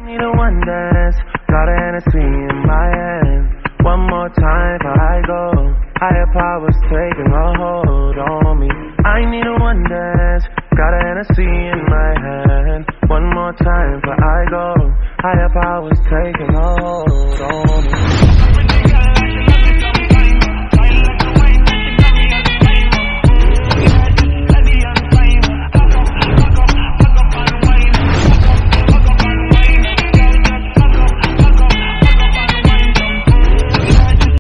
Need a one dance, got a Hennessy in my hand. One more time before I go. Higher powers taking a hold on me. I need a one dance, got a Hennessy